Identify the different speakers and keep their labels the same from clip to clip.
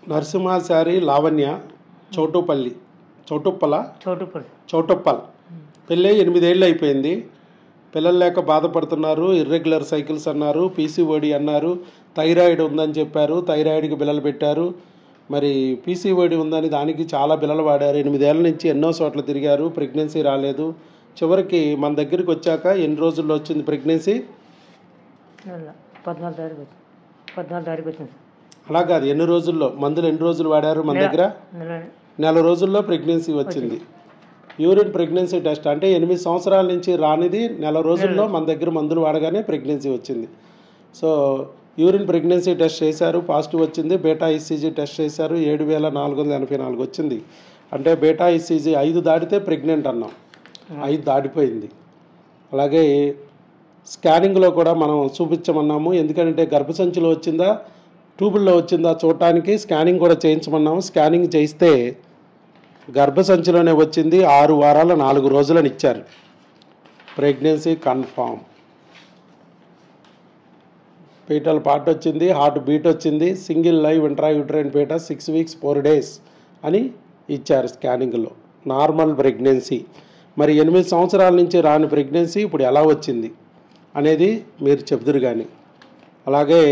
Speaker 1: నరసింహాచారి లావణ్య చౌటుప్పల్ పెళ్ళి 8 ఏళ్ళు అయిపోయింది. పిల్లలు లేక బాధపడుతున్నారు. ఇర్రెగ్యులర్ సైకిల్స్ అన్నారు, పీసీఓడి అన్నారు, థైరాయిడ్ ఉందని చెప్పారు, థైరాయిడ్కి బిల్లలు పెట్టారు. మరి పీసీఓడి ఉందని దానికి చాలా బిల్లలు వాడారు. 8 ఏళ్ళ నుంచి ఎన్నో చోట్ల తిరిగారు, ప్రెగ్నెన్సీ రాలేదు. చివరికి మన దగ్గరికి వచ్చాక ఎన్ని రోజుల్లో వచ్చింది ప్రెగ్నెన్సీ?
Speaker 2: 14 తారీఖు వచ్చింది.
Speaker 1: అలా కాదు, ఎన్ని రోజుల్లో, మందులు ఎన్ని రోజులు వాడారు మన దగ్గర? నెల రోజుల్లో ప్రెగ్నెన్సీ వచ్చింది. యూరిన్ ప్రెగ్నెన్సీ టెస్ట్ అంటే 8 సంవత్సరాల నుంచి రానిది నెల రోజుల్లో మన దగ్గర మందులు వాడగానే ప్రెగ్నెన్సీ వచ్చింది. సో యూరిన్ ప్రెగ్నెన్సీ టెస్ట్ చేశారు, పాజిటివ్ వచ్చింది. బీటా ఈసీజీ టెస్ట్ చేశారు, 7484 వచ్చింది. అంటే బీటా ఈసీజీ 5 దాటితే ప్రెగ్నెంట్ అన్నాం, 5 దాటిపోయింది. అలాగే స్కానింగ్లో కూడా మనం చూపించమన్నాము, ఎందుకంటే గర్భసంచిలో వచ్చిందా ట్యూబుల్లో వచ్చిందా చూడటానికి స్కానింగ్ కూడా చేయించమన్నాము. స్కానింగ్ చేయిస్తే గర్భసంచిలోనే వచ్చింది. 6 వారాల 4 రోజులని ఇచ్చారు. Pregnancy confirm. పీటల్ పార్ట్ వచ్చింది, హార్ట్ బీట్ వచ్చింది, single live intrauterine beta 6 weeks 4 days అని ఇచ్చారు స్కానింగ్లో. Normal pregnancy. మరి 8 సంవత్సరాల నుంచి రాని ప్రెగ్నెన్సీ ఇప్పుడు ఎలా వచ్చింది అనేది మీరు చెబుదురు కానీ. అలాగే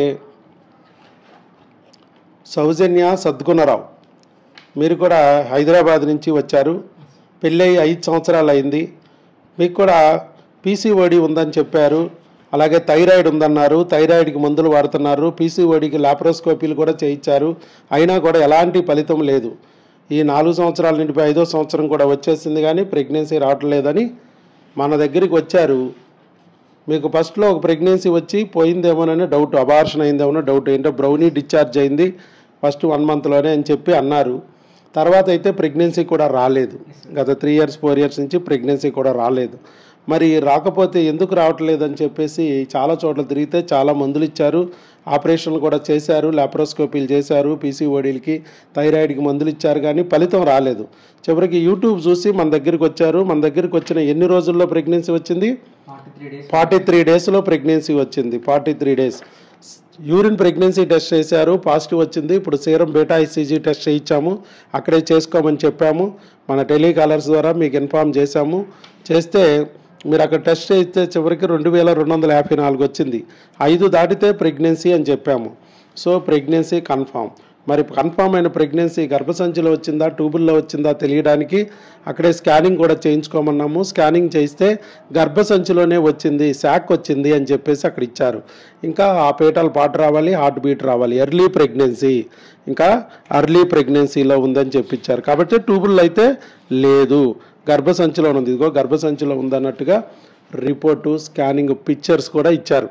Speaker 1: సౌజన్య సద్గుణరావు, మీరు కూడా హైదరాబాద్ నుంచి వచ్చారు. పెళ్ళై 5 సంవత్సరాలు అయింది. మీకు కూడా పీసీఓడి ఉందని చెప్పారు, అలాగే థైరాయిడ్ ఉందన్నారు, థైరాయిడ్కి మందులు వాడుతున్నారు, పీసీఓడికి లాప్రోస్కోపీలు కూడా చేయించారు, అయినా కూడా ఎలాంటి ఫలితం లేదు. ఈ 4 సంవత్సరాల నుండి 5వ సంవత్సరం కూడా వచ్చేసింది కానీ ప్రెగ్నెన్సీ రావట్లేదని మన దగ్గరికి వచ్చారు. మీకు ఫస్ట్లో ఒక ప్రెగ్నెన్సీ వచ్చి పోయిందేమోనని డౌట్, అబార్షన్ అయిందేమో డౌట్, ఏంటో బ్రౌనీ డిశ్చార్జ్ అయింది ఫస్ట్ 1 monthలోనే అని చెప్పి అన్నారు. తర్వాత అయితే ప్రెగ్నెన్సీ కూడా రాలేదు. గత 3 years 4 years నుంచి ప్రెగ్నెన్సీ కూడా రాలేదు. మరి రాకపోతే ఎందుకు రావట్లేదు అని చెప్పేసి చాలా చోట్ల తిరిగితే చాలా మందులు ఇచ్చారు, ఆపరేషన్లు కూడా చేశారు, లాప్రోస్కోపీలు చేశారు, పీసీఓడీలకి థైరాయిడ్కి మందులు ఇచ్చారు, కానీ ఫలితం రాలేదు. చివరికి యూట్యూబ్ చూసి మన దగ్గరికి వచ్చారు. మన దగ్గరికి వచ్చిన ఎన్ని రోజుల్లో ప్రెగ్నెన్సీ వచ్చింది? 43 daysలో ప్రెగ్నెన్సీ వచ్చింది. 43 days. యూరిన్ ప్రెగ్నెన్సీ టెస్ట్ చేశారు, పాజిటివ్ వచ్చింది. ఇప్పుడు సీరం బీటా ఈసీజీ టెస్ట్ చేయించాము, అక్కడే చేసుకోమని చెప్పాము. మన టెలికాలర్స్ ద్వారా మీకు ఇన్ఫామ్ చేశాము. చేస్తే మీరు అక్కడ టెస్ట్ చేస్తే చివరికి 2254 వచ్చింది. 5 దాటితే ప్రెగ్నెన్సీ అని చెప్పాము. So pregnancy confirm. మరి కన్ఫామ్ అయిన ప్రెగ్నెన్సీ గర్భసంచిలో వచ్చిందా ట్యూబుల్లో వచ్చిందా తెలియడానికి అక్కడే స్కానింగ్ కూడా చేయించుకోమన్నాము. స్కానింగ్ చేయిస్తే గర్భసంచిలోనే వచ్చింది, శాక్ వచ్చింది అని చెప్పేసి అక్కడ ఇచ్చారు. ఇంకా ఆ పీటల్ పార్ట్ రావాలి, హార్ట్ బీట్ రావాలి, ఎర్లీ ప్రెగ్నెన్సీ, ఇంకా ఎర్లీ ప్రెగ్నెన్సీలో ఉందని చెప్పించారు. కాబట్టి ట్యూబుల్లో అయితే లేదు, గర్భసంచిలో ఉంది. ఇదిగో గర్భసంచిలో ఉందన్నట్టుగా రిపోర్టు, స్కానింగ్ పిక్చర్స్ కూడా ఇచ్చారు.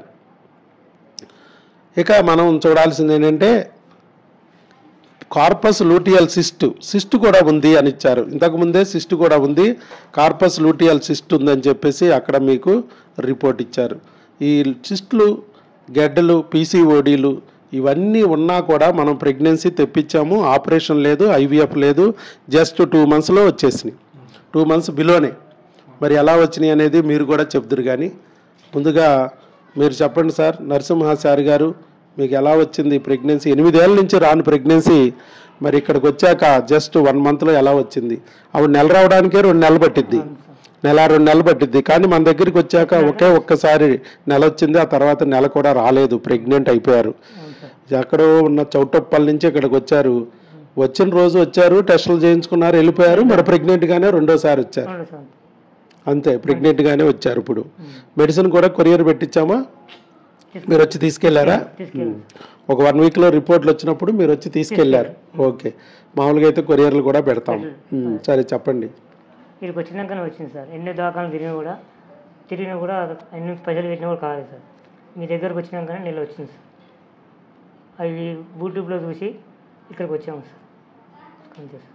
Speaker 1: ఇక మనం చూడాల్సింది ఏంటంటే కార్పస్ లూటియల్ సిస్ట్ కూడా ఉంది అని ఇచ్చారు. ఇంతకుముందే సిస్ట్ కూడా ఉంది, కార్పస్ లూటియల్ సిస్ట్ ఉందని చెప్పేసి అక్కడ మీకు రిపోర్ట్ ఇచ్చారు. ఈ సిస్టులు, గెడ్డలు, పీసీఓడీలు ఇవన్నీ ఉన్నా కూడా మనం ప్రెగ్నెన్సీ తెప్పించాము. ఆపరేషన్ లేదు, ఐవీఎఫ్ లేదు, జస్ట్ 2 monthsలో వచ్చేసినాయి. 2 months బిలోనే. మరి ఎలా వచ్చినాయి అనేది మీరు కూడా చెప్దురు కానీ ముందుగా మీరు చెప్పండి సార్. నరసింహాచారి గారు, మీకు ఎలా వచ్చింది ప్రెగ్నెన్సీ? 8 ఏళ్ళ నుంచి రాని ప్రెగ్నెన్సీ మరి ఇక్కడికి వచ్చాక జస్ట్ 1 monthలో ఎలా వచ్చింది? అప్పుడు నెల రావడానికే 2 నెలలు పట్టిద్ది, 1-2 నెలలు పట్టిద్ది. కానీ మన దగ్గరికి వచ్చాక ఒక్కసారి నెల వచ్చింది, ఆ తర్వాత నెల కూడా రాలేదు, ప్రెగ్నెంట్ అయిపోయారు. ఎక్కడో ఉన్న చౌటుప్పల్ నుంచి ఇక్కడికి వచ్చారు. వచ్చిన రోజు వచ్చారు, టెస్టులు చేయించుకున్నారు, వెళ్ళిపోయారు. మరి ప్రెగ్నెంట్గానే 2వ సారి వచ్చారు, అంతే, ప్రెగ్నెంట్గానే వచ్చారు. ఇప్పుడు మెడిసిన్ కూడా కొరియర్ పెట్టించామా? మీరు వచ్చి తీసుకెళ్లారా? ఒక 1 weekలో రిపోర్ట్లు వచ్చినప్పుడు మీరు వచ్చి తీసుకెళ్లారు. ఓకే, మామూలుగా అయితే కొరియర్లు కూడా పెడతాం. సరే చెప్పండి.
Speaker 2: ఇక్కడికి వచ్చినాకనే వచ్చింది సార్. ఎన్ని దాఖలు తిరిగినా కూడా ఎన్ని పైసలు పెట్టినా కూడా కాలేదు సార్. మీ దగ్గరకు వచ్చినాకనే నెల వచ్చింది సార్. అవి యూట్యూబ్లో చూసి ఇక్కడికి వచ్చాము సార్, అంతే సార్.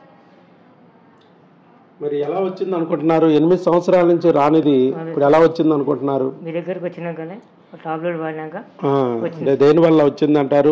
Speaker 1: మరి ఎలా వచ్చింది అనుకుంటున్నారు? 8 సంవత్సరాల నుంచి రానిది ఇప్పుడు ఎలా వచ్చింది అనుకుంటున్నారు?
Speaker 2: మీ దగ్గరికి వచ్చినాకనే టాబ్లెట్ వాడినాక.
Speaker 1: దేనివల్ల వచ్చింది అంటారు?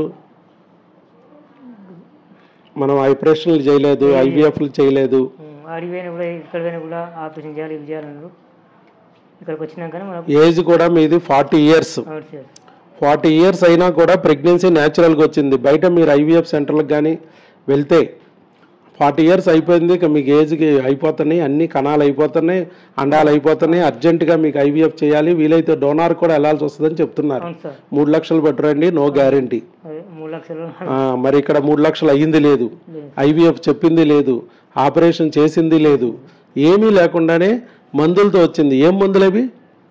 Speaker 1: మనం ఆపరేషన్లు చేయలేదు, ఐవీఎఫ్లు చేయలేదు,
Speaker 2: అడిగిపోయినా కూడా ఇక్కడ పోయినా కూడా ఆపరేషన్ చేయాలి, ఇవి చేయాలన్నారు. ఇక్కడికి వచ్చినాకనే. ఏజ్
Speaker 1: కూడా మీది 40 years. 40 ఇయర్స్ అయినా కూడా ప్రెగ్నెన్సీ న్యాచురల్గా వచ్చింది. బయట మీరు ఐవీఎఫ్ సెంటర్లకు కానీ వెళ్తే 40 ఇయర్స్ అయిపోయింది, ఇక మీకు ఏజ్కి అయిపోతున్నాయి, అన్ని కణాలు అయిపోతున్నాయి, అండాలు అయిపోతున్నాయి, అర్జెంటుగా మీకు ఐవీఎఫ్ చేయాలి, వీలైతే డోనార్ కూడా వెళ్ళాల్సి వస్తుందని చెప్తున్నారు. 3 లక్షలు పట్టురండి, నో గ్యారంటీ.
Speaker 2: 3 లక్షలు
Speaker 1: మరి ఇక్కడ 3 లక్షలు అయ్యింది లేదు, ఐవీఎఫ్ చెప్పింది లేదు, ఆపరేషన్ చేసింది లేదు, ఏమీ లేకుండానే మందులతో వచ్చింది. ఏం మందులు అవి?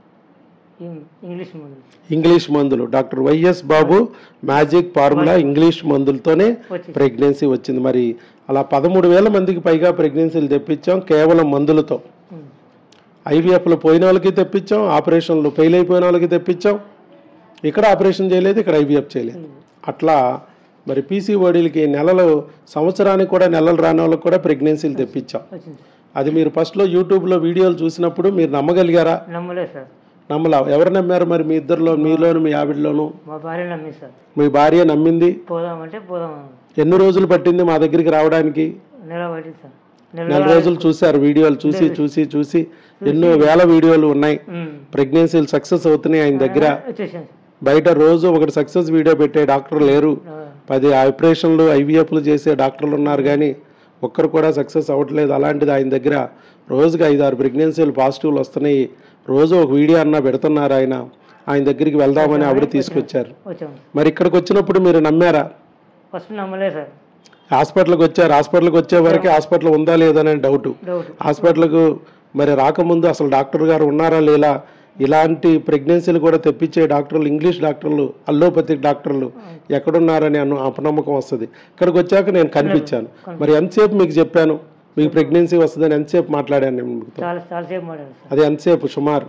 Speaker 1: ఇంగ్లీష్ మందులు. Doctor YS Babu magic formula English మందులతోనే ప్రెగ్నెన్సీ వచ్చింది. మరి అలా 13,000 మందికి పైగా ప్రెగ్నెన్సీలు తెప్పించాం కేవలం మందులతో. ఐవీఎఫ్లో పోయిన వాళ్ళకి తెప్పించాం, ఆపరేషన్లు ఫెయిల్ అయిపోయిన వాళ్ళకి తెప్పించాం. ఇక్కడ ఆపరేషన్ చేయలేదు, ఇక్కడ ఐవీఎఫ్ చేయలేదు. అట్లా మరి పీసీఓడీలకి సంవత్సరానికి కూడా నెలలు రాని వాళ్ళకి కూడా ప్రెగ్నెన్సీలు తెప్పించాం. అది మీరు ఫస్ట్లో యూట్యూబ్లో వీడియోలు చూసినప్పుడు మీరు నమ్మగలిగారా? నమ్మలా. ఎవరు నమ్మారు మరి మీ ఇద్దరిలో, మీలోను మీ ఆవిడలోను? మీ భార్య నమ్మింది. ఎన్ని రోజులు పట్టింది మా దగ్గరికి రావడానికి? 4 రోజులు చూశారు వీడియోలు. చూసి ఎన్నో వేల వీడియోలు ఉన్నాయి. ప్రెగ్నెన్సీలు సక్సెస్ అవుతున్నాయి ఆయన దగ్గర. బయట రోజు ఒకటి సక్సెస్ వీడియో పెట్టే డాక్టర్ లేరు. 10 ఆపరేషన్లు ఐవీఎఫ్లు చేసే డాక్టర్లు ఉన్నారు, కానీ ఒక్కరు కూడా సక్సెస్ అవ్వట్లేదు. అలాంటిది ఆయన దగ్గర రోజుకి 5-6 ప్రెగ్నెన్సీలు పాజిటివ్లు వస్తున్నాయి. రోజు ఒక వీడియో అన్నా పెడుతున్నారు. ఆయన దగ్గరికి వెళ్దామని ఆవిడ తీసుకొచ్చారు. మరి ఇక్కడికి వచ్చినప్పుడు మీరు నమ్మారా? హాస్పిటల్కి వచ్చారు. హాస్పిటల్కి వచ్చే వరకు హాస్పిటల్ ఉందా లేదనే డౌట్. హాస్పిటల్కు మరి రాకముందు అసలు డాక్టర్ గారు ఉన్నారా లేదా, ఇలాంటి ప్రెగ్నెన్సీలు కూడా తెప్పించే డాక్టర్లు, ఇంగ్లీష్ డాక్టర్లు, అల్లోపతిక్ డాక్టర్లు ఎక్కడున్నారని అపనమ్మకం వస్తుంది. ఇక్కడికి వచ్చాక నేను కనిపించాను. మరి ఎంతసేపు మీకు చెప్పాను మీకు ప్రెగ్నెన్సీ వస్తుందని? ఎంతసేపు మాట్లాడాను నేను మీతో? అది ఎంతసేపు? సుమారు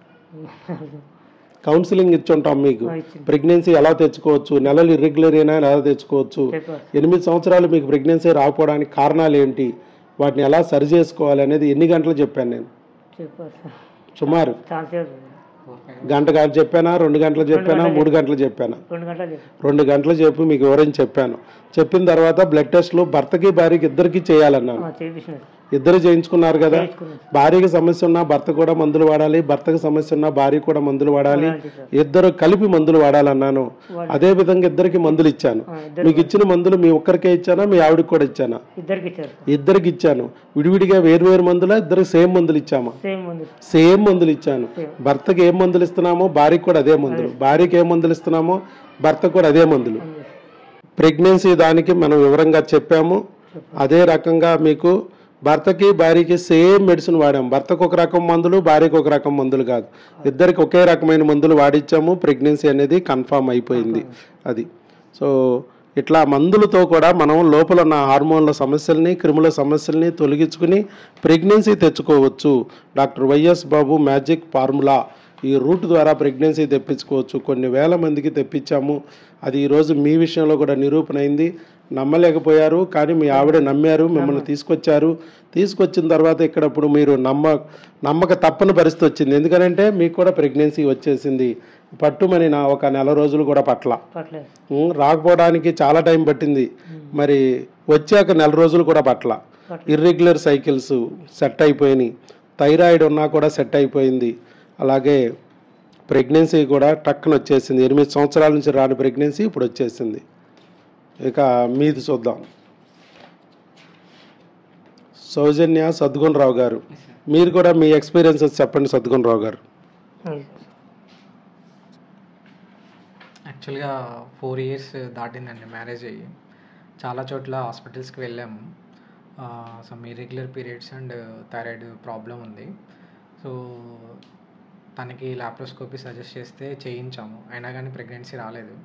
Speaker 1: కౌన్సిలింగ్ ఇచ్చుంటాం మీకు. ప్రెగ్నెన్సీ ఎలా తెచ్చుకోవచ్చు, నెలలు ఇర్రెగ్యులర్ అయినా ఎలా తెచ్చుకోవచ్చు, 8 సంవత్సరాలు మీకు ప్రెగ్నెన్సీ రాకపోవడానికి కారణాలు ఏంటి, వాటిని ఎలా సరి చేసుకోవాలి అనేది ఎన్ని గంటలు చెప్పాను నేను? సుమారు గంట చెప్పానా, 2 గంటలు చెప్పానా, 3 గంటలు చెప్పానా? 2 గంటలు చెప్పి మీకు వివరించి చెప్పాను. చెప్పిన తర్వాత బ్లడ్ టెస్ట్లు భర్తకి భార్యకి ఇద్దరికి చేయాలన్నాను. ఇద్దరు చేయించుకున్నారు కదా. భార్యకి సమస్య ఉన్నా భర్త కూడా మందులు వాడాలి, భర్తకి సమస్య ఉన్నా భార్య కూడా మందులు వాడాలి, ఇద్దరు కలిపి మందులు వాడాలన్నాను. అదే విధంగా ఇద్దరికి మందులు ఇచ్చాను. మీకు ఇచ్చిన మందులు మీ ఒక్కరికే ఇచ్చానా, మీ ఆవిడకి కూడా ఇచ్చానా? ఇద్దరికి ఇచ్చాను. విడివిడిగా వేరు మందులా, ఇద్దరికి సేమ్ మందులు ఇచ్చామా? సేమ్ మందులు ఇచ్చాను. భర్తకి ఏం మందులు ఇస్తున్నామో భార్యకి కూడా అదే మందులు, భార్యకి ఏం మందులు ఇస్తున్నామో భర్తకు కూడా అదే మందులు. ప్రెగ్నెన్సీ దానికి మనం వివరంగా చెప్పాము. అదే రకంగా మీకు భర్తకి భార్యకి సేమ్ మెడిసిన్ వాడాము. భర్తకు ఒక రకం మందులు, భార్యకు ఒక రకం మందులు కాదు, ఇద్దరికి ఒకే రకమైన మందులు వాడిచ్చాము. ప్రెగ్నెన్సీ అనేది కన్ఫామ్ అయిపోయింది. అది సో ఇట్లా మందులతో కూడా మనం లోపల ఉన్న హార్మోన్ల సమస్యల్ని, క్రిముల సమస్యల్ని తొలగించుకుని ప్రెగ్నెన్సీ తెచ్చుకోవచ్చు. Doctor YS Babu magic formula ఈ రూట్ ద్వారా ప్రెగ్నెన్సీ తెప్పించుకోవచ్చు. కొన్ని వేల మందికి తెప్పించాము. అది ఈరోజు మీ విషయంలో కూడా నిరూపణ అయింది. నమ్మలేకపోయారు, కానీ మీ ఆవిడ నమ్మారు, మిమ్మల్ని తీసుకొచ్చిన తర్వాత ఇక్కడ ఇప్పుడు మీరు నమ్మక తప్పని పరిస్థితి వచ్చింది. ఎందుకంటే మీకు కూడా ప్రెగ్నెన్సీ వచ్చేసింది. పట్టుమని ఒక నెల రోజులు కూడా రాకపోవడానికి చాలా టైం పట్టింది. మరి వచ్చాక నెల రోజులు కూడా ఇర్రెగ్యులర్ సైకిల్స్ సెట్ అయిపోయినాయి. థైరాయిడ్ ఉన్నా కూడా సెట్ అయిపోయింది. అలాగే ప్రెగ్నెన్సీ కూడా టక్కున వచ్చేసింది. 8 సంవత్సరాల నుంచి రాని ప్రెగ్నెన్సీ ఇప్పుడు వచ్చేసింది. ఇక మీది చూద్దాం. సౌజన్య సద్గుణరావు గారు, మీరు కూడా మీ ఎక్స్పీరియన్సెస్ చెప్పండి. సద్గుణరావు గారు.
Speaker 3: యాక్చువల్గా 4 ఇయర్స్ దాటిందండి మ్యారేజ్ అయ్యి. చాలా చోట్ల హాస్పిటల్స్కి వెళ్ళాము. Some irregular periods and thyroid problem ఉంది. సో తనకి లాప్రోస్కోపీ సజెస్ట్ చేస్తే చేయించాము. అయినా కానీ ప్రెగ్నెన్సీ రాలేదు.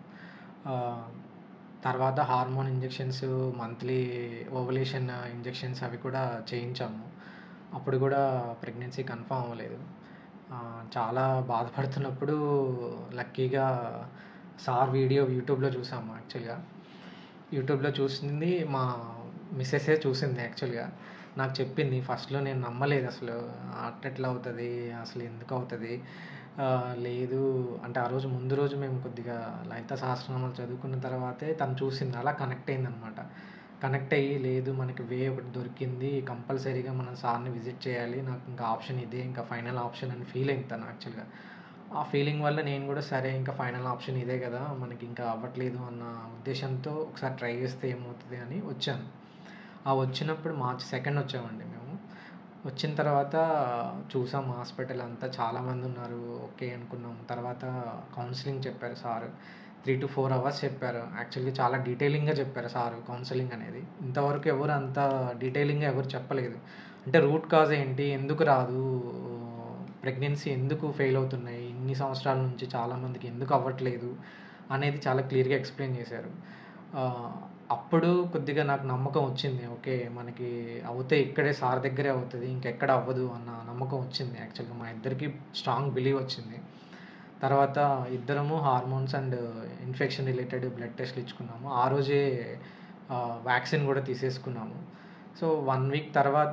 Speaker 3: తర్వాత hormone injections, monthly ovulation injections అవి కూడా చేయించాము. అప్పుడు కూడా ప్రెగ్నెన్సీ కన్ఫామ్ అవ్వలేదు. చాలా బాధపడుతున్నప్పుడు లక్కీగా సార్ వీడియో యూట్యూబ్లో చూసాము. యాక్చువల్గా యూట్యూబ్లో చూసింది మా మిస్సెసే చూసింది. యాక్చువల్గా నాకు చెప్పింది. ఫస్ట్లో నేను నమ్మలేదు, అసలు అట్లా అవుతుంది, అసలు ఎందుకు అవుతుంది, లేదు అంటే ఆ రోజు ముందు రోజు మేము కొద్దిగా లలిత సహస్రనామాలు చదువుకున్న తర్వాతే తను చూసింది. అలా కనెక్ట్ అయిందనమాట. కనెక్ట్ అయ్యి లేదు మనకి వే ఒకటి దొరికింది, కంపల్సరీగా మనం సార్ని విజిట్ చేయాలి, నాకు ఇంకా ఆప్షన్ ఇదే, ఇంకా ఫైనల్ ఆప్షన్ అని ఫీల్ అయింది తను. యాక్చువల్గా ఆ ఫీలింగ్ వల్ల నేను కూడా సరే ఇంకా ఫైనల్ ఆప్షన్ ఇదే కదా, మనకి ఇంకా అవ్వట్లేదు అన్న ఉద్దేశంతో ఒకసారి ట్రై చేస్తే ఏమవుతుంది అని వచ్చాను. ఆ వచ్చినప్పుడు March 2 వచ్చామండి మేము. వచ్చిన తర్వాత చూసాం హాస్పిటల్ అంతా చాలామంది ఉన్నారు, ఓకే అనుకున్నాం. తర్వాత కౌన్సిలింగ్ చెప్పారు సార్, 3 to 4 అవర్స్ చెప్పారు. యాక్చువల్గా చాలా డీటెయిలింగ్గా చెప్పారు సార్ కౌన్సిలింగ్ అనేది. ఇంతవరకు ఎవరు అంత డీటెయిలింగ్గా ఎవరు చెప్పలేదు. అంటే రూట్ కాజ్ ఏంటి, ఎందుకు రాదు, ప్రెగ్నెన్సీ ఎందుకు ఫెయిల్ అవుతున్నాయి, ఇన్ని సంవత్సరాల నుంచి చాలామందికి ఎందుకు అవ్వట్లేదు అనేది చాలా క్లియర్గా ఎక్స్ప్లెయిన్ చేశారు. అప్పుడు కొద్దిగా నాకు నమ్మకం వచ్చింది, ఓకే మనకి అవుతే ఇక్కడే సార్ దగ్గరే అవుతుంది, ఇంకెక్కడ అవ్వదు అన్న నమ్మకం వచ్చింది. యాక్చువల్గా మా ఇద్దరికి స్ట్రాంగ్ బిలీవ్ వచ్చింది. తర్వాత ఇద్దరము hormones and infection related blood టెస్ట్లు ఇచ్చుకున్నాము. ఆ రోజే వ్యాక్సిన్ కూడా తీసేసుకున్నాము. సో 1 వీక్ తర్వాత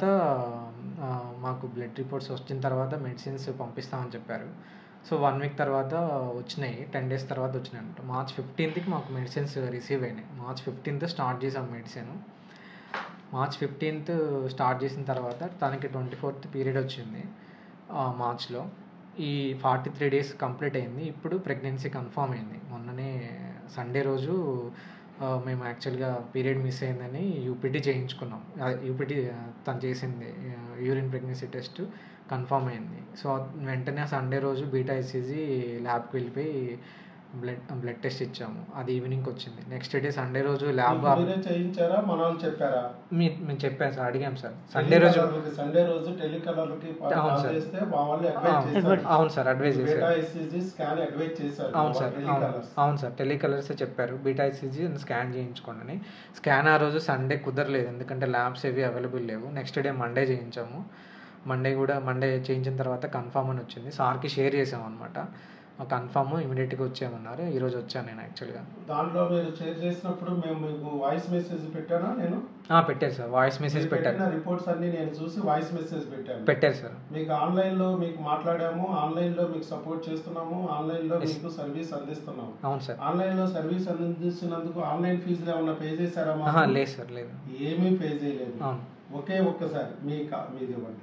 Speaker 3: మాకు బ్లడ్ రిపోర్ట్స్ వచ్చిన తర్వాత మెడిసిన్స్ పంపిస్తామని చెప్పారు. సో 1 వీక్ తర్వాత వచ్చినాయి, 10 days తర్వాత వచ్చినాయి అనమాట. March 15th మాకు మెడిసిన్స్ రిసీవ్ అయినాయి. March 15th స్టార్ట్ చేసాం మెడిసిన్. March 15th స్టార్ట్ చేసిన తర్వాత తనకి 24th పీరియడ్ వచ్చింది మార్చ్లో. ఈ 43 days కంప్లీట్ అయింది. ఇప్పుడు ప్రెగ్నెన్సీ కన్ఫర్మ్ అయింది. మొన్ననే సండే రోజు మేము యాక్చువల్గా పీరియడ్ మిస్ అయిందని యూపీటీ చేయించుకున్నాం. యూపీటీ తను చేసింది, యూరిన్ ప్రెగ్నెన్సీ టెస్ట్ కన్ఫర్మ్ అయింది. సో వెంటనే సండే రోజు బీటా హెచ్సిజి ల్యాబ్కి వెళ్ళిపోయి బ్లడ్ టెస్ట్ ఇచ్చాము. అది ఈవినింగ్కి వచ్చింది. నెక్స్ట్ డే సండే రోజు ల్యాబ్
Speaker 1: చేయించారా, మన వాళ్ళు చెప్పారా?
Speaker 3: మేము చెప్పాను సార్, అడిగాం సార్. సండే రోజు
Speaker 1: టెలికలర్కి
Speaker 3: అవును సార్.
Speaker 1: చేస్తే మా వాళ్ళు అడ్వైస్ చేశారు.
Speaker 3: అవును సార్, అడ్వైస్ చేశారు.
Speaker 1: బీటా హెచ్సిజి స్కాన్ అడ్వైస్ చేశారు.
Speaker 3: అవును సార్, అవును సార్, టెలికలర్స్ చెప్పారు బీటా హెచ్సిజి స్కాన్ చేయించుకోండి అని. స్కాన్ ఆ రోజు సండే కుదరలేదు, ఎందుకంటే ల్యాబ్స్ ఏవి అవైలబుల్ లేవు. నెక్స్ట్ డే మండే చేయించాము. మండే చేయించిన తర్వాత కన్ఫామ్ అని వచ్చింది. సార్కి షేర్ చేసాము అనమాట. కన్ఫామ్ ఇమీడియట్గా వచ్చామన్నారు. ఈరోజు వచ్చాను నేను. యాక్చువల్గా
Speaker 1: దాంట్లో మీరు షేర్ చేసినప్పుడు మేము మీకు వాయిస్ మెసేజ్ పెట్టానా? నేను
Speaker 3: పెట్టారు సార్, వాయిస్ మెసేజ్ పెట్టారు.
Speaker 1: రిపోర్ట్స్ అన్ని నేను చూసి వాయిస్ మెసేజ్
Speaker 3: పెట్టారు సార్.
Speaker 1: మీకు ఆన్లైన్లో మీకు మాట్లాడాము, ఆన్లైన్లో మీకు సపోర్ట్ చేస్తున్నాము, ఆన్లైన్లో మీకు సర్వీస్ అందిస్తున్నాము.
Speaker 3: అవును సార్.
Speaker 1: ఆన్లైన్లో సర్వీస్ అందిస్తున్నందుకు ఆన్లైన్ ఫీజులు ఏమన్నా పే చేశారా?
Speaker 3: లేదు సార్, లేదు,
Speaker 1: ఏమీ పే చేయలేదు.
Speaker 3: అవును.
Speaker 1: ఒక్కసారి మీది ఇవ్వండి.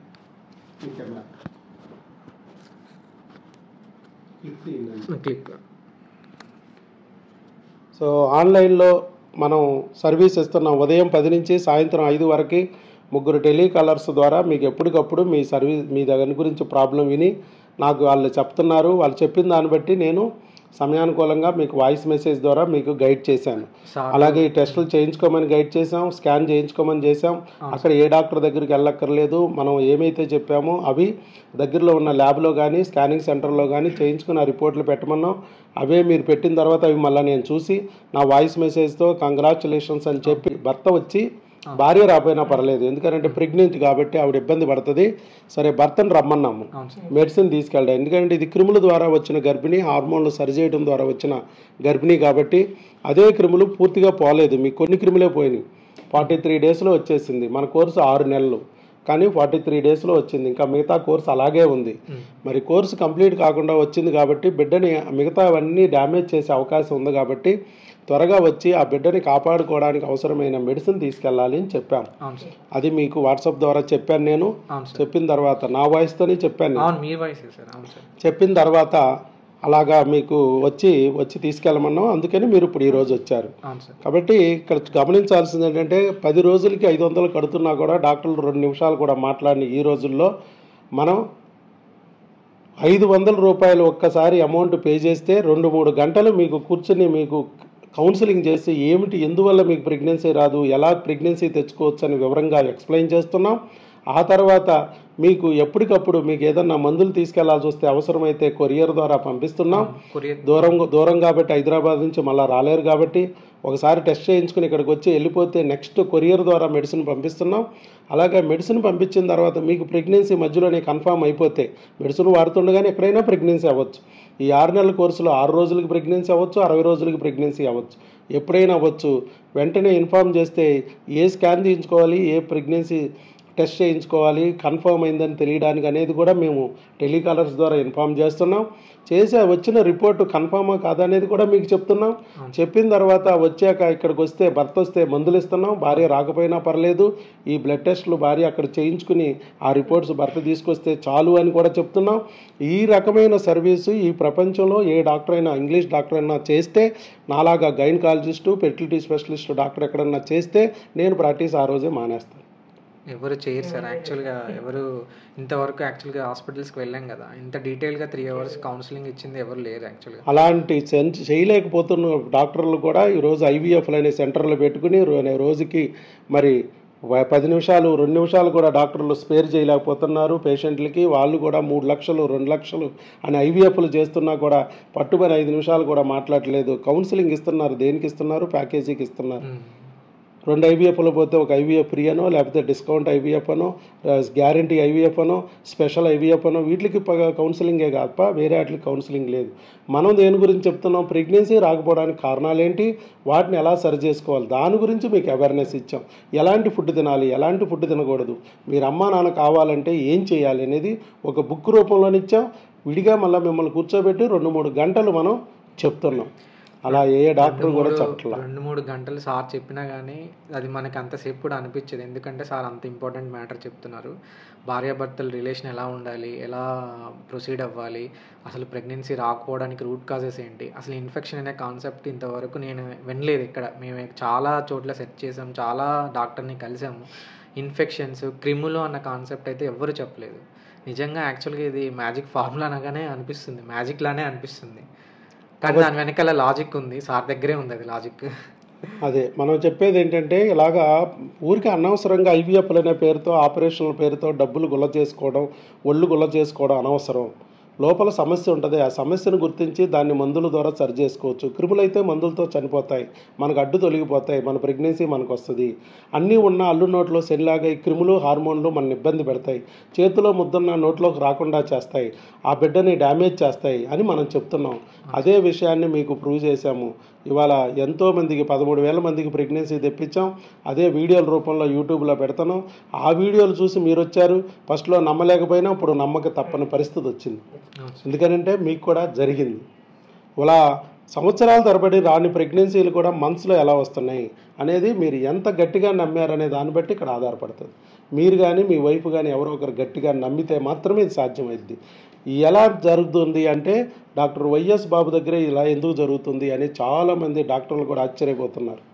Speaker 1: సో ఆన్లైన్లో మనం సర్వీస్ ఇస్తున్నాం. ఉదయం 10 నుంచి సాయంత్రం 5 వరకు 3 టెలికాలర్స్ ద్వారా మీకు ఎప్పటికప్పుడు మీ దగ్గర గురించి ప్రాబ్లం విని నాకు వాళ్ళు చెప్తున్నారు. వాళ్ళు చెప్పిన దాన్ని బట్టి నేను సమయానుకూలంగా మీకు వాయిస్ మెసేజ్ ద్వారా మీకు గైడ్ చేశాను. అలాగే ఈ టెస్టులు చేయించుకోమని గైడ్ చేసాం, స్కాన్ చేయించుకోమని చేసాం. అక్కడ ఏ డాక్టర్ దగ్గరికి వెళ్ళక్కర్లేదు. మనం ఏమైతే చెప్పామో అవి దగ్గరలో ఉన్న ల్యాబ్లో కానీ స్కానింగ్ సెంటర్లో కానీ చేయించుకున్న రిపోర్ట్లు పెట్టమన్నాం. అవే మీరు పెట్టిన తర్వాత అవి మళ్ళీ నేను చూసి నా వాయిస్ మెసేజ్తో కంగ్రాచులేషన్స్ అని చెప్పి భర్త వచ్చి, భార్య రాపోయినా పర్లేదు ఎందుకంటే ప్రెగ్నెంట్ కాబట్టి ఆవిడ ఇబ్బంది పడుతుంది, సరే భర్తను రమ్మన్నాము మెడిసిన్ తీసుకెళ్ళడం. ఎందుకంటే ఇది క్రిముల ద్వారా వచ్చిన గర్భిణి, హార్మోన్లు సరిచేయడం ద్వారా వచ్చిన గర్భిణి కాబట్టి అదే క్రిములు పూర్తిగా పోలేదు. మీకు కొన్ని క్రిములే పోయినాయి. 43 daysలో వచ్చేసింది. మన కోర్సు 6 నెలలు కానీ 43 daysలో వచ్చింది. ఇంకా మిగతా కోర్సు అలాగే ఉంది. మరి కోర్సు కంప్లీట్ కాకుండా వచ్చింది కాబట్టి బిడ్డని మిగతా అవన్నీ డ్యామేజ్ చేసే అవకాశం ఉంది కాబట్టి త్వరగా వచ్చి ఆ బిడ్డని కాపాడుకోవడానికి అవసరమైన మెడిసిన్ తీసుకెళ్ళాలి అని చెప్పాం. అది మీకు వాట్సాప్ ద్వారా చెప్పాను. నేను చెప్పిన తర్వాత నా వాయిస్తోనే చెప్పాను. చెప్పిన తర్వాత అలాగా మీకు వచ్చి తీసుకెళ్ళమన్నాం. అందుకని మీరు ఇప్పుడు ఈరోజు వచ్చారు. కాబట్టి ఇక్కడ గమనించాల్సింది ఏంటంటే 10 రోజులకి 500 కడుతున్నా కూడా డాక్టర్లు 2 నిమిషాలు కూడా మాట్లాడిన ఈ రోజుల్లో మనం 500 రూపాయలు ఒక్కసారి అమౌంట్ పే చేస్తే 2-3 గంటలు మీకు కూర్చొని మీకు కౌన్సిలింగ్ చేసి ఏమిటి, ఎందువల్ల మీకు ప్రెగ్నెన్సీ రాదు, ఎలా ప్రెగ్నెన్సీ తెచ్చుకోవచ్చు అని వివరంగా ఎక్స్ప్లెయిన్ చేస్తున్నాం. ఆ తర్వాత మీకు ఎప్పటికప్పుడు మీకు ఏదన్నా మందులు తీసుకెళ్లాల్సి వస్తే అవసరమైతే కొరియర్ ద్వారా పంపిస్తున్నాం. దూరం కాబట్టి హైదరాబాద్ నుంచి మళ్ళీ రాలేరు కాబట్టి ఒకసారి టెస్ట్ చేయించుకుని ఇక్కడికి వచ్చి వెళ్ళిపోతే నెక్స్ట్ కొరియర్ ద్వారా మెడిసిన్ పంపిస్తున్నాం. అలాగే మెడిసిన్ పంపించిన తర్వాత మీకు ప్రెగ్నెన్సీ మధ్యలోనే కన్ఫామ్ అయిపోతే మెడిసిన్ వాడుతుండగానే ఎక్కడైనా ప్రెగ్నెన్సీ అవ్వచ్చు. ఈ 6 నెలల కోర్సులో 6 రోజులకి ప్రెగ్నెన్సీ అవ్వచ్చు, 60 రోజులకి ప్రెగ్నెన్సీ అవ్వచ్చు, ఎప్పుడైనా అవ్వచ్చు. వెంటనే ఇన్ఫామ్ చేస్తే ఏ స్కాన్ చేయించుకోవాలి, ఏ ప్రెగ్నెన్సీ టెస్ట్ చేయించుకోవాలి, కన్ఫర్మ్ అయిందని తెలియడానికి అనేది కూడా మేము టెలికాలర్స్ ద్వారా ఇన్ఫామ్ చేస్తున్నాం. చేసి వచ్చిన రిపోర్టు కన్ఫర్మా కాదా అనేది కూడా మీకు చెప్తున్నాం. చెప్పిన తర్వాత వచ్చాక ఇక్కడికి వస్తే భర్త వస్తే మందులు ఇస్తున్నాం, భార్య రాకపోయినా పర్లేదు, ఈ బ్లడ్ టెస్టులు భార్య అక్కడ చేయించుకుని ఆ రిపోర్ట్స్ భర్త తీసుకొస్తే చాలు అని కూడా చెప్తున్నాం. ఈ రకమైన సర్వీసు ఈ ప్రపంచంలో ఏ డాక్టర్ అయినా, ఇంగ్లీష్ డాక్టర్ అయినా చేస్తే, నాలాగా గైనకాలజిస్టు, ఫెర్టిలిటీ స్పెషలిస్టు డాక్టర్ ఎక్కడన్నా చేస్తే నేను ప్రాక్టీస్ ఆ రోజే మానేస్తాను.
Speaker 3: ఎవరు చేయరు సార్ యాక్చువల్గా. ఎవరు ఇంతవరకు యాక్చువల్గా హాస్పిటల్స్కి వెళ్ళాం కదా, ఇంత డీటెయిల్గా 3 hours కౌన్సిలింగ్ ఇచ్చింది ఎవరు లేరు యాక్చువల్గా.
Speaker 1: అలాంటి చేయలేకపోతున్న డాక్టర్లు కూడా ఈరోజు ఐవీఎఫ్లు అనే సెంటర్లు పెట్టుకుని రోజుకి మరి 10 నిమిషాలు 2 నిమిషాలు కూడా డాక్టర్లు స్పేర్ చేయలేకపోతున్నారు పేషెంట్లకి. వాళ్ళు కూడా 3 లక్షలు 2 లక్షలు అని ఐవీఎఫ్లు చేస్తున్నా కూడా పట్టుమని 5 నిమిషాలు కూడా మాట్లాడలేదు. కౌన్సిలింగ్ ఇస్తున్నారు, దేనికి ఇస్తున్నారు? ప్యాకేజీకి ఇస్తున్నారు. 2 ఐవీఎఫ్లు పోతే ఒక ఐవీఎఫ్ ఫ్రీ అనో, లేకపోతే డిస్కౌంట్ ఐవీఎఫ్ అనో, గ్యారంటీ ఐవీఎఫ్ అనో, స్పెషల్ ఐవీఎఫ్ అనో, వీటికి కౌన్సిలింగే కాదు, వేరే వాటికి కౌన్సిలింగ్ లేదు. మనం దేని గురించి చెప్తున్నాం? ప్రెగ్నెన్సీ రాకపోవడానికి కారణాలు ఏంటి, వాటిని ఎలా సరి చేసుకోవాలి, దాని గురించి మీకు అవేర్నెస్ ఇచ్చాం. ఎలాంటి ఫుడ్ తినాలి, ఎలాంటి ఫుడ్ తినకూడదు, మీరు అమ్మా నాన్న కావాలంటే ఏం చేయాలి అనేది ఒక బుక్ రూపంలోనే ఇచ్చాం. విడిగా మళ్ళీ మిమ్మల్ని కూర్చోబెట్టి 2-3 గంటలు మనం చెప్తున్నాం. అలా ఏ డాక్టర్ కూడా చెప్పట్లా.
Speaker 3: 2-3 గంటలు సార్ చెప్పినా కానీ అది మనకి అంతసేపు కూడా అనిపించదు. ఎందుకంటే సార్ అంత ఇంపార్టెంట్ మ్యాటర్ చెప్తున్నారు. భార్యాభర్తల రిలేషన్ ఎలా ఉండాలి, ఎలా ప్రొసీడ్ అవ్వాలి, అసలు ప్రెగ్నెన్సీ రాకపోవడానికి రూట్ కాజెస్ ఏంటి, అసలు ఇన్ఫెక్షన్ అనే కాన్సెప్ట్ ఇంతవరకు నేను వినలేదు ఇక్కడ. మేము చాలా చోట్ల సెర్చ్ చేసాం, చాలా డాక్టర్ని కలిసాము. ఇన్ఫెక్షన్స్, క్రిములు అన్న కాన్సెప్ట్ అయితే ఎవ్వరు చెప్పలేదు. నిజంగా యాక్చువల్గా ఇది మ్యాజిక్ ఫార్ములా అనగానే అనిపిస్తుంది, మ్యాజిక్ లానే అనిపిస్తుంది. కానీ దాని వెనకాల లాజిక్ ఉంది, సార్ దగ్గరే ఉంది అది లాజిక్.
Speaker 1: అదే మనం చెప్పేది ఏంటంటే, ఇలాగా ఊరికి అనవసరంగా ఐవీఎఫ్లు అనే పేరుతో, ఆపరేషన్ల పేరుతో డబ్బులు గుల్ల చేసుకోవడం, ఒళ్ళు గుల్ల చేసుకోవడం అనవసరం. లోపల సమస్య ఉంటుంది, ఆ సమస్యను గుర్తించి దాన్ని మందుల ద్వారా సరి చేసుకోవచ్చు. క్రిములైతే మందులతో చనిపోతాయి, మనకు అడ్డు తొలగిపోతాయి, మన ప్రెగ్నెన్సీ మనకు వస్తుంది. అన్నీ ఉన్న అల్లు నోట్లో శనిలాగా ఈ క్రిములు హార్మోన్లు మన ఇబ్బంది పెడతాయి, చేతిలో ముద్దున్న నోట్లోకి రాకుండా చేస్తాయి, ఆ బిడ్డని డ్యామేజ్ చేస్తాయి అని మనం చెప్తున్నాం. అదే విషయాన్ని మీకు ప్రూవ్ చేశాము. ఇవాళ ఎంతోమందికి 13,000 మందికి ప్రెగ్నెన్సీ తెప్పించాం. అదే వీడియోల రూపంలో యూట్యూబ్లో పెడతాను. ఆ వీడియోలు చూసి మీరు వచ్చారు. ఫస్ట్లో నమ్మలేకపోయినా ఇప్పుడు నమ్మక తప్పని పరిస్థితి వచ్చింది. ఎందుకంటే మీకు కూడా జరిగింది. ఇలా సంవత్సరాల తరబడి రాని ప్రెగ్నెన్సీలు కూడా మంత్స్లో ఎలా వస్తున్నాయి అనేది మీరు ఎంత గట్టిగా నమ్మారనే దాన్ని బట్టి ఇక్కడ ఆధారపడుతుంది. మీరు కానీ మీ వైఫ్ కానీ ఎవరో ఒకరు గట్టిగా నమ్మితే మాత్రమే ఇది సాధ్యమైంది. ఎలా జరుగుతుంది అంటే, డాక్టర్ వైఎస్ బాబు దగ్గరే ఇలా ఎందుకు జరుగుతుంది అని చాలామంది డాక్టర్లు కూడా ఆశ్చర్యపోతున్నారు.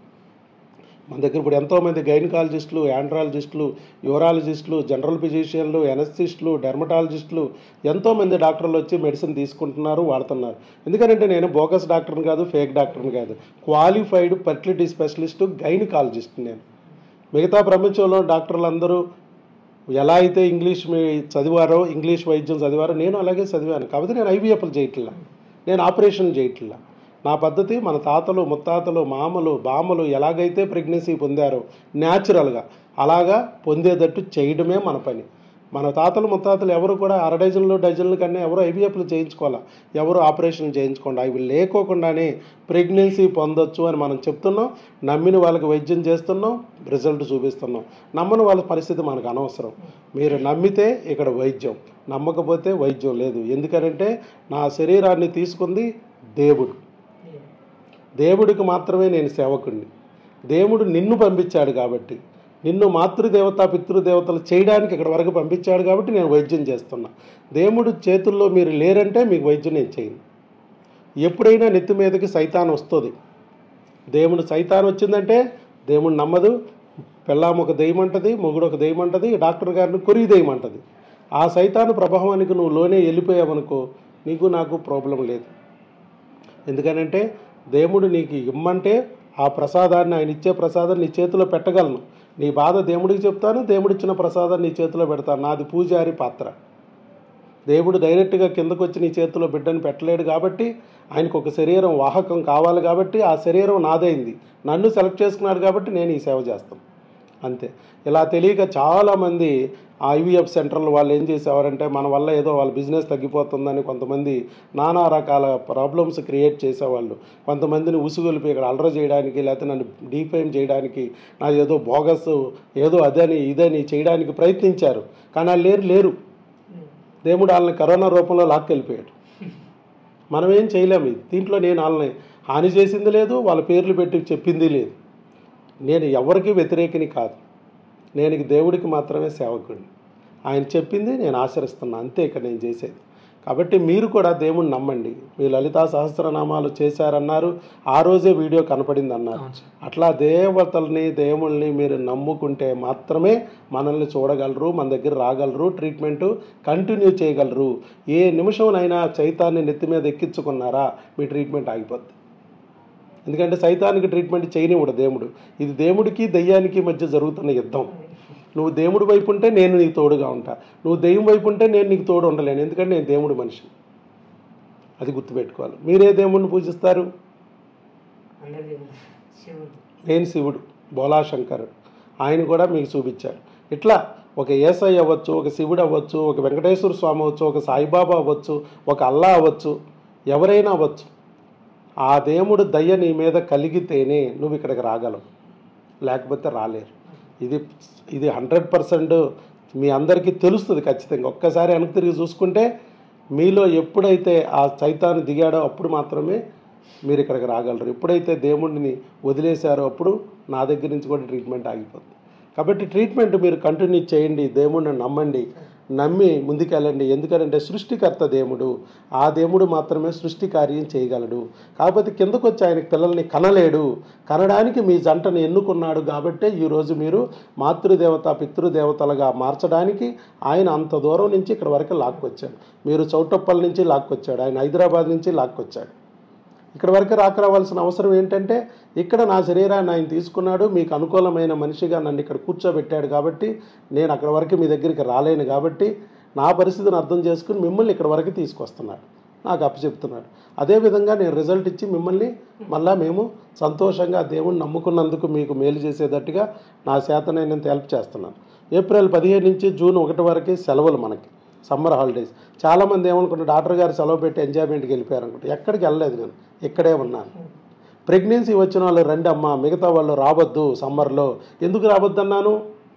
Speaker 1: మన దగ్గర ఇప్పుడు ఎంతోమంది గైనకాలజిస్టులు, యాండ్రాలజిస్టులు, యూరాలజిస్టులు, జనరల్ ఫిజిషియన్లు, ఎనస్థిస్టులు, డెర్మటాలజిస్టులు ఎంతోమంది డాక్టర్లు వచ్చి మెడిసిన్ తీసుకుంటున్నారు, వాడుతున్నారు. ఎందుకంటే నేను బోగస్ డాక్టర్ని కాదు, ఫేక్ డాక్టర్ని కాదు, క్వాలిఫైడ్ ఫెర్టిలిటీ స్పెషలిస్టు, గైనకాలజిస్ట్. నేను మిగతా ప్రపంచంలో డాక్టర్లందరూ ఎలా అయితే ఇంగ్లీష్ చదివారో, ఇంగ్లీష్ వైద్యం చదివారో నేను అలాగే చదివాను. కాబట్టి నేను ఐవీఎఫ్లు చేయట్లా, నేను ఆపరేషన్ చేయట్లా. నా పద్ధతి మన తాతలు, ముత్తాతలు, మామలు, బామ్మలు ఎలాగైతే ప్రెగ్నెన్సీ పొందారో న్యాచురల్గా అలాగా పొందేటట్టు చేయడమే మన పని. మన తాతలు ముత్తాతలు ఎవరు కూడా 6 డజన్ల కన్నా ఎవరు ఐవీఎఫ్లు చేయించుకోవాలా, ఎవరు ఆపరేషన్ చేయించుకోండి. అవి లేకోకుండానే ప్రెగ్నెన్సీ పొందొచ్చు అని మనం చెప్తున్నాం. నమ్మిన వాళ్ళకి వైద్యం చేస్తున్నాం, రిజల్ట్ చూపిస్తున్నాం. నమ్మని వాళ్ళ పరిస్థితి మనకు అనవసరం. మీరు నమ్మితే ఇక్కడ వైద్యం, నమ్మకపోతే వైద్యం లేదు. ఎందుకంటే నా శరీరాన్ని తీసుకుంది దేవుడు, దేవుడికి మాత్రమే నేను సేవకుడిని. దేవుడు నిన్ను పంపించాడు కాబట్టి, నిన్ను మాతృదేవత పితృదేవతలు చేయడానికి ఇక్కడ వరకు పంపించాడు కాబట్టి నేను వైద్యం చేస్తున్నా. దేవుడు చేతుల్లో మీరు లేరంటే మీకు వైద్యం నేను చేయను. ఎప్పుడైనా నెత్తి మీదకి సైతాన్ వస్తుంది. దేవుడు సైతాన్ వచ్చిందంటే దేవుడు నమ్మదు. పెళ్ళాము ఒక దెయ్యం అంటది, మొగుడు ఒక దెయ్యం అంటది, డాక్టర్ గారిని కొరిగి దెయ్యం అంటది. ఆ సైతాను ప్రభావానికి నువ్వు లోనే వెళ్ళిపోయావనుకో, నీకు నాకు ప్రాబ్లం లేదు. ఎందుకనంటే దేవుడు నీకు ఇమ్మంటే ఆ ప్రసాదాన్ని, ఆయన ఇచ్చే ప్రసాదాన్ని నీ చేతిలో పెట్టగలను. నీ బాధ దేవుడికి చెప్తాను, దేవుడిచ్చిన ప్రసాదాన్ని నీ చేతిలో పెడతాను. నాది పూజారి పాత్ర. దేవుడు డైరెక్ట్గా కిందకు వచ్చి నీ చేతిలో బిడ్డను పెట్టలేడు కాబట్టి, ఆయనకు ఒక శరీరం వాహకం కావాలి కాబట్టి ఆ శరీరం నాదైంది. నన్ను సెలెక్ట్ చేసుకున్నాడు కాబట్టి నేను ఈ సేవ చేస్తాను. అంతే. ఇలా తెలియక చాలామంది ఐవీఎఫ్ సెంటర్లు వాళ్ళు ఏం చేసేవారంటే మన వల్ల ఏదో వాళ్ళ బిజినెస్ తగ్గిపోతుందని కొంతమంది నానా రకాల ప్రాబ్లమ్స్ క్రియేట్ చేసేవాళ్ళు. కొంతమందిని ఉసుగొలిపి ఇక్కడ అల్లరి చేయడానికి, లేకపోతే నన్ను డీఫేమ్ చేయడానికి, నాది ఏదో బోగస్ ఏదో అదని ఇదని చేయడానికి ప్రయత్నించారు. కానీ వాళ్ళు లేరు. దేవుడు వాళ్ళని కరోనా రూపంలో లాక్కెళ్ళిపోయాడు. మనం ఏం చేయలేము. దీంట్లో నేను వాళ్ళని హాని చేసింది లేదు, వాళ్ళ పేర్లు పెట్టి చెప్పింది లేదు. నేను ఎవరికి వ్యతిరేకిని కాదు. నేను దేవుడికి మాత్రమే సేవకుడిని. ఆయన చెప్పింది నేను ఆచరిస్తున్నా, అంతే ఇక్కడ నేను చేసేది. కాబట్టి మీరు కూడా దేవుణ్ణి నమ్మండి. మీ లలితా సహస్రనామాలు చేశారన్నారు, ఆ రోజే వీడియో కనపడింది అన్నారు. అట్లా దేవతల్ని దేవుళ్ళని మీరు నమ్ముకుంటే మాత్రమే మనల్ని చూడగలరు, మన దగ్గర రాగలరు, ట్రీట్మెంట్ కంటిన్యూ చేయగలరు. ఏ నిమిషంనైనా సైతాన్ని నెత్తి మీద ఎక్కించుకున్నారా మీ ట్రీట్మెంట్ ఆగిపోద్ది. ఎందుకంటే సైతానికి ట్రీట్మెంట్ చేయనివ్వడు దేవుడు. ఇది దేవుడికి దెయ్యానికి మధ్య జరుగుతున్న యుద్ధం. నువ్వు దేవుడి వైపు ఉంటే నేను నీకు తోడుగా ఉంటా, నువ్వు దెయ్యం వైపు ఉంటే నేను నీకు తోడు ఉండలేను. ఎందుకంటే నేను దేవుడి మనిషి. అది గుర్తుపెట్టుకోవాలి. మీరే దేవుడిని పూజిస్తారు? నేను శివుడు, బోలాశంకర్, ఆయన కూడా మీకు చూపించాడు. ఇట్లా ఒక యేసై అవ్వచ్చు, ఒక శివుడు అవ్వచ్చు, ఒక వెంకటేశ్వర స్వామి అవ్వచ్చు, ఒక సాయిబాబా అవ్వచ్చు, ఒక అల్లా అవ్వచ్చు, ఎవరైనా అవ్వచ్చు. ఆ దేవుడు దయ నీ మీద కలిగితేనే నువ్వు ఇక్కడికి రాగలవు, లేకపోతే రాలేరు. ఇది 100% మీ అందరికీ తెలుస్తుంది ఖచ్చితంగా. ఒక్కసారి వెనక్కి తిరిగి చూసుకుంటే మీలో ఎప్పుడైతే ఆ సైతాను దిగాడో అప్పుడు మాత్రమే మీరు ఇక్కడికి రాగలరు. ఎప్పుడైతే దేవుడిని వదిలేశారో అప్పుడు నా దగ్గర నుంచి కూడా ట్రీట్మెంట్ ఆగిపోతుంది. కాబట్టి ట్రీట్మెంట్ మీరు కంటిన్యూ చేయండి, దేవుడిని నమ్మండి, నమ్మి ముందుకెళ్ళండి. ఎందుకంటే సృష్టికర్త దేవుడు, ఆ దేవుడు మాత్రమే సృష్టి కార్యం చేయగలడు. కాకపోతే కిందకు వచ్చి ఆయన పిల్లల్ని కనలేడు. కనడానికి మీ జంటను ఎన్నుకున్నాడు. కాబట్టే ఈరోజు మీరు మాతృదేవత పితృదేవతలుగా మార్చడానికి ఆయన అంత దూరం నుంచి ఇక్కడ వరకు లాక్కొచ్చాడు. మీరు చౌటప్పల్ నుంచి లాక్కొచ్చాడు, ఆయన హైదరాబాద్ నుంచి లాక్కొచ్చాడు. ఇక్కడ వరకు రావాల్సిన అవసరం ఏంటంటే ఇక్కడ నా శరీరాన్ని ఆయన తీసుకున్నాడు, మీకు అనుకూలమైన మనిషిగా నన్ను ఇక్కడ కూర్చోబెట్టాడు. కాబట్టి నేను అక్కడ వరకు మీ దగ్గరికి రాలేను. కాబట్టి నా పరిస్థితిని అర్థం చేసుకుని మిమ్మల్ని ఇక్కడ వరకు తీసుకొస్తున్నాడు, నాకు అప్పచెప్తున్నాడు. అదేవిధంగా నేను రిజల్ట్ ఇచ్చి మిమ్మల్ని మళ్ళీ మేము సంతోషంగా దేవుణ్ణి నమ్ముకున్నందుకు మీకు మేలు చేసేటట్టుగా నా చేతనైనంత హెల్ప్ చేస్తున్నాను. ఏప్రిల్ 15 నుంచి జూన్ 1 వరకే సెలవులు మనకి, సమ్మర్ హాలిడేస్. చాలామంది ఏమనుకుంటారు, డాక్టర్ గారు సెలవు పెట్టి ఎంజాయ్మెంట్కి వెళ్ళిపోయారు అనుకుంటారు. ఎక్కడికి వెళ్ళలేదు, నేను ఇక్కడే ఉన్నాను. ప్రెగ్నెన్సీ వచ్చిన వాళ్ళు రండి అమ్మ, మిగతా వాళ్ళు రావద్దు సమ్మర్లో. ఎందుకు రావద్దు అన్నాను?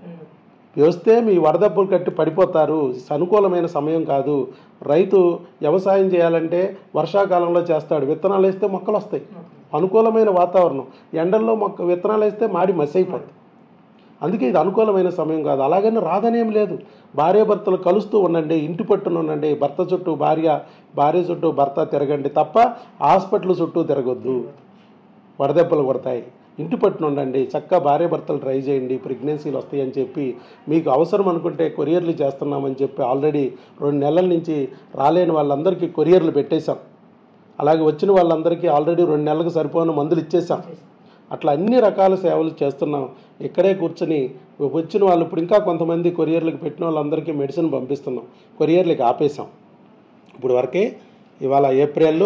Speaker 1: వస్తే మీ వడదెబ్బలు కట్టి పడిపోతారు. అనుకూలమైన సమయం కాదు. రైతు వ్యవసాయం చేయాలంటే వర్షాకాలంలో చేస్తాడు, విత్తనాలు వేస్తే మొక్కలు వస్తాయి. అనుకూలమైన వాతావరణం. ఎండల్లో విత్తనాలు వేస్తే మాడి మసి అయిపోతుంది. అందుకే ఇది అనుకూలమైన సమయం కాదు. అలాగని రాదనేం లేదు. భార్యాభర్తలు కలుస్తూ ఉండండి, ఇంటి పట్టున ఉండండి. భర్త చుట్టూ భార్య, భార్య చుట్టూ భర్త తిరగండి తప్ప హాస్పిటల్ చుట్టూ తిరగొద్దు, వడదెబ్బలు కొడతాయి. ఇంటి పట్టున ఉండండి, చక్కగా భార్యాభర్తలు ట్రై చేయండి, ప్రెగ్నెన్సీలు వస్తాయని చెప్పి మీకు అవసరం అనుకుంటే కొరియర్లు చేస్తున్నామని చెప్పి ఆల్రెడీ 2 నెలల నుంచి రాలేని వాళ్ళందరికీ కొరియర్లు పెట్టేశాం. అలాగే వచ్చిన వాళ్ళందరికీ ఆల్రెడీ 2 నెలలకు సరిపోయిన మందులు ఇచ్చేసాం. అట్లా అన్ని రకాల సేవలు చేస్తున్నాం. ఇక్కడే కూర్చొని వచ్చిన వాళ్ళు ఇప్పుడు ఇంకా కొంతమంది కొరియర్లకు పెట్టిన వాళ్ళందరికీ మెడిసిన్ పంపిస్తున్నాం. కొరియర్లకు ఆపేసాం ఇప్పుడు వరకే. ఇవాళ ఏప్రిల్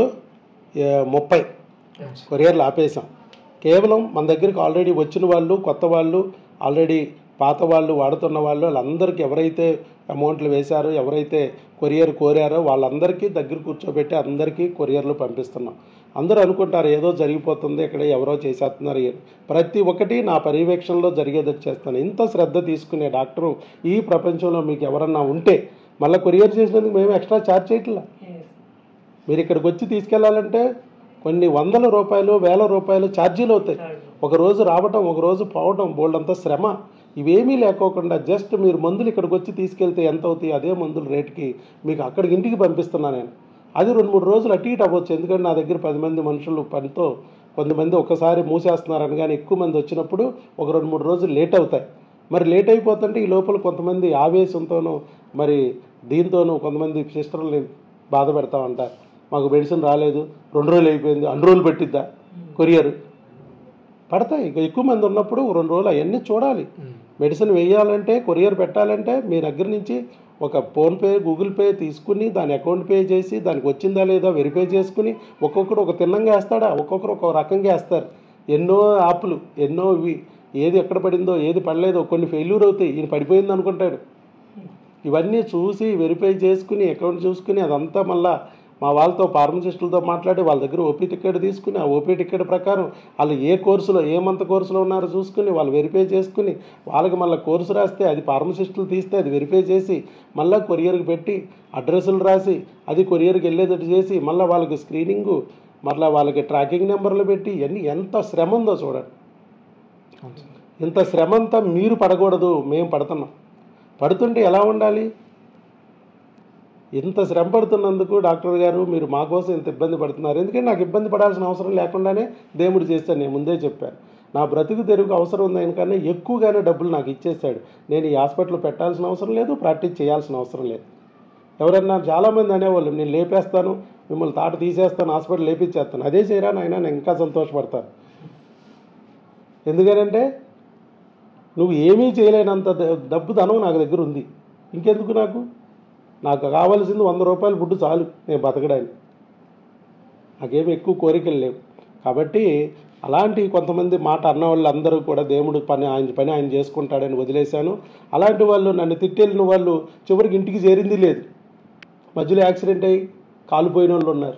Speaker 1: 30 కొరియర్లు ఆపేసాం. కేవలం మన దగ్గరికి ఆల్రెడీ వచ్చిన వాళ్ళు, కొత్త వాళ్ళు, ఆల్రెడీ పాత వాళ్ళు, వాడుతున్న వాళ్ళు, వాళ్ళందరికీ ఎవరైతే అమౌంట్లు వేశారో, ఎవరైతే కొరియర్ కోరారో వాళ్ళందరికీ దగ్గర కూర్చోబెట్టి అందరికీ కొరియర్లు పంపిస్తున్నాం. అందరూ అనుకుంటారు ఏదో జరిగిపోతుంది, ఇక్కడ ఎవరో చేసేస్తున్నారు. ప్రతి ఒక్కటి నా పర్యవేక్షణలో జరిగేది చేస్తాను. ఇంత శ్రద్ధ తీసుకునే డాక్టరు ఈ ప్రపంచంలో మీకు ఎవరన్నా ఉంటే మళ్ళీ కొరియర్ చేసినందుకు మేము ఎక్స్ట్రా ఛార్జ్ చేయట్లా. మీరు ఇక్కడికి వచ్చి తీసుకెళ్లాలంటే కొన్ని వందల రూపాయలు, వేల రూపాయలు ఛార్జీలు అవుతాయి. ఒకరోజు రావటం, ఒకరోజు పోవటం, బోల్డంతా శ్రమ. ఇవేమీ లేకోకుండా జస్ట్ మీరు మందులు ఇక్కడికి వచ్చి తీసుకెళ్తే ఎంత అవుతాయి అదే మందుల రేటుకి మీకు అక్కడికి ఇంటికి పంపిస్తున్నాను నేను. అది 2-3 రోజులు అటు ఇటు అవ్వచ్చు. ఎందుకంటే నా దగ్గర 10 మంది మనుషులు పనితో కొంతమంది ఒక్కసారి మూసేస్తున్నారని, కానీ ఎక్కువ మంది వచ్చినప్పుడు ఒక 2-3 రోజులు లేట్ అవుతాయి. మరి లేట్ అయిపోతుంటే ఈ లోపల కొంతమంది ఆవేశంతోనూ మరి దీంతోనూ కొంతమంది సిస్టర్ని బాధ పెడతా ఉంటారు. మాకు మెడిసిన్ రాలేదు, 2 రోజులు అయిపోయింది, 2 రోజులు పెట్టిద్దా కొరియర్ పడతాయి. ఇక ఎక్కువ మంది ఉన్నప్పుడు 2 రోజులు అవన్నీ చూడాలి. మెడిసిన్ వేయాలంటే, కొరియర్ పెట్టాలంటే మీ దగ్గర నుంచి ఒక ఫోన్పే, గూగుల్ పే తీసుకుని దాని అకౌంట్ పే చేసి దానికి వచ్చిందా లేదా వెరిఫై చేసుకుని ఒక్కొక్కరు ఒక తిన్నంగా వేస్తాడా, ఒక్కొక్కరు ఒక రకంగా వేస్తారు. ఎన్నో యాప్లు, ఎన్నో ఏది ఎక్కడ పడిందో ఏది పడలేదో కొన్ని ఫెయిల్యూర్ అవుతాయి, ఈయన పడిపోయింది అనుకుంటాడు. ఇవన్నీ చూసి వెరిఫై చేసుకుని అకౌంట్ చూసుకుని అదంతా మళ్ళా మా వాళ్ళతో ఫార్మసిస్టులతో మాట్లాడి వాళ్ళ దగ్గర ఓపీ టికెట్ తీసుకుని ఆ ఓపీ టికెట్ ప్రకారం వాళ్ళు ఏ కోర్సులో ఏ మంత్ కోర్సులో ఉన్నారో చూసుకుని వాళ్ళు వెరిఫై చేసుకుని వాళ్ళకి మళ్ళీ కోర్సు రాస్తే అది ఫార్మసిస్టులు తీస్తే అది వెరిఫై చేసి మళ్ళీ కొరియర్కి పెట్టి అడ్రస్సులు రాసి అది కొరియర్కి వెళ్ళేటట్టు చేసి మళ్ళీ వాళ్ళకి స్క్రీనింగు మళ్ళీ వాళ్ళకి ట్రాకింగ్ నెంబర్లు పెట్టి ఇవన్నీ ఎంత శ్రమ ఉందో చూడండి. ఇంత శ్రమ అంతా మీరు పడకూడదు, మేము పడుతున్నాం. పడుతుంటే ఎలా ఉండాలి? ఇంత శ్రమ పడుతున్నందుకు డాక్టర్ గారు మీరు మా కోసం ఇంత ఇబ్బంది పడుతున్నారు. ఎందుకంటే నాకు ఇబ్బంది పడాల్సిన అవసరం లేకుండానే దేవుడు చేస్తాను. నేను ముందే చెప్పాను, నా బ్రతుకు తెరుగు అవసరం ఉందని కన్నా ఎక్కువగానే డబ్బులు నాకు ఇచ్చేస్తాడు. నేను ఈ హాస్పిటల్ పెట్టాల్సిన అవసరం లేదు, ప్రాక్టీస్ చేయాల్సిన అవసరం లేదు. ఎవరన్నా చాలామంది అనేవాళ్ళు నేను లేపేస్తాను, మిమ్మల్ని తాట తీసేస్తాను, హాస్పిటల్ లేపించేస్తాను. అదే చేయరా నాయన, నేను ఇంకా సంతోషపడతాను. ఎందుకనంటే నువ్వు ఏమీ చేయలేనంత డబ్బు ధనం నాకు దగ్గర ఉంది. ఇంకెందుకు నాకు కావాల్సింది 100 రూపాయలు ఫుడ్ చాలు నేను బతకడానికి. నాకేమి ఎక్కువ కోరికలు లేవు. కాబట్టి అలాంటి కొంతమంది మాట అన్నవాళ్ళు అందరూ కూడా దేవుడు పని ఆయన చేసుకుంటాడని వదిలేశాను. అలాంటి వాళ్ళు నన్ను తిట్టెళ్ళిన వాళ్ళు చివరికి ఇంటికి చేరింది లేదు. మధ్యలో యాక్సిడెంట్ అయ్యి కాలిపోయిన వాళ్ళు ఉన్నారు.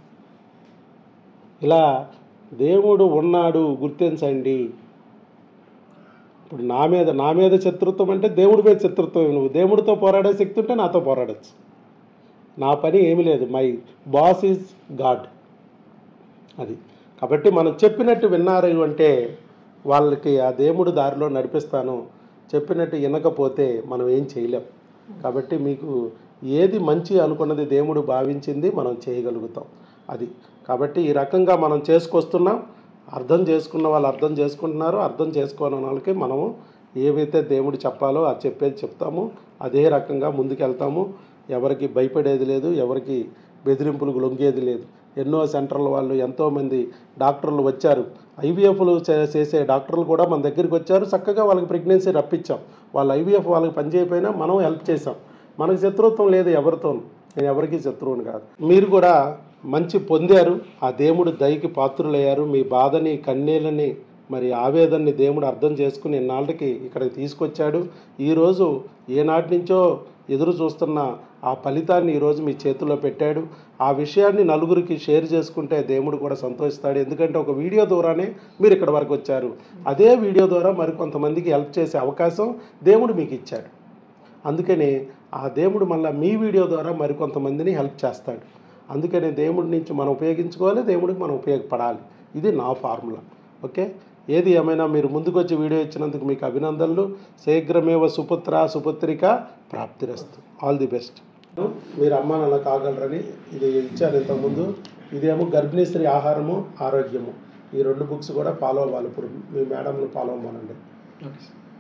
Speaker 1: ఇలా దేవుడు ఉన్నాడు గుర్తించండి. ఇప్పుడు నా మీద శత్రుత్వం అంటే దేవుడి మీద శత్రుత్వం. నువ్వు దేవుడితో పోరాడే శక్తి ఉంటే నాతో పోరాడచ్చు. నా పని ఏమీ లేదు. My boss is God. అది కాబట్టి మనం చెప్పినట్టు విన్నారు అంటే వాళ్ళకి ఆ దేవుడు దారిలో నడిపిస్తాను. చెప్పినట్టు వినకపోతే మనం ఏం చేయలేం. కాబట్టి మీకు ఏది మంచి అనుకున్నది దేవుడు భావించింది మనం చేయగలుగుతాం. అది కాబట్టి ఈ రకంగా మనం చేసుకొస్తున్నాం. అర్థం చేసుకున్న వాళ్ళు అర్థం చేసుకుంటున్నారు. అర్థం చేసుకోని వాళ్ళకి మనము ఏవైతే దేవుడు చెప్పాలో అది చెప్పేది చెప్తాము. అదే రకంగా ముందుకెళ్తాము. ఎవరికి భయపడేది లేదు, ఎవరికి బెదిరింపులకు లొంగేది లేదు. ఎన్నో సెంటర్ల వాళ్ళు ఎంతోమంది డాక్టర్లు వచ్చారు. ఐవీఎఫ్లు చేసే డాక్టర్లు కూడా మన దగ్గరికి వచ్చారు. చక్కగా వాళ్ళకి ప్రెగ్నెన్సీ రప్పించాం. వాళ్ళు ఐవీఎఫ్ వాళ్ళకి పనిచేయకపోయినా మనం హెల్ప్ చేసాం. మనకు శత్రుత్వం లేదు ఎవరితోనూ. నేను ఎవరికి శత్రువుని కాదు. మీరు కూడా మంచి పొందారు. ఆ దేవుడు దయకి పాత్రులయ్యారు. మీ బాధని కన్నీళ్ళని మరి ఆవేదనని దేవుడు అర్థం చేసుకుని ఇన్నాళ్ళకి ఇక్కడికి తీసుకొచ్చాడు. ఈరోజు ఏనాటి నుంచో ఎదురు చూస్తున్న ఆ ఫలితాన్ని ఈరోజు మీ చేతుల్లో పెట్టాడు. ఆ విషయాన్ని నలుగురికి షేర్ చేసుకుంటే దేవుడు కూడా సంతోషిస్తాడు. ఎందుకంటే ఒక వీడియో ద్వారానే మీరు ఇక్కడ వరకు వచ్చారు. అదే వీడియో ద్వారా మరికొంతమందికి హెల్ప్ చేసే అవకాశం దేవుడు మీకు ఇచ్చాడు. అందుకని ఆ దేవుడు మళ్ళీ మీ వీడియో ద్వారా మరికొంతమందిని హెల్ప్ చేస్తాడు. అందుకని దేవుడి నుంచి మనం ఉపయోగించుకోవాలి, దేవుడికి మనం ఉపయోగపడాలి. ఇది నా ఫార్ములా. ఓకే, ఏది ఏమైనా మీరు ముందుకు వచ్చి వీడియో ఇచ్చినందుకు మీకు అభినందనలు. శీఘ్రమేవ సుపుత్రిక ప్రాప్తిరస్తు. All the best. మీరు అమ్మ నాన్న కాగలరని ఇది ఇచ్చాను ఇంతకుముందు. ఇదేమో గర్భిణీ స్త్రీ ఆహారము ఆరోగ్యము. ఈ 2 బుక్స్ కూడా ఫాలో అవ్వాలి. ఇప్పుడు మీ మేడంను ఫాలో అవ్వమనండి.
Speaker 3: Okay sir.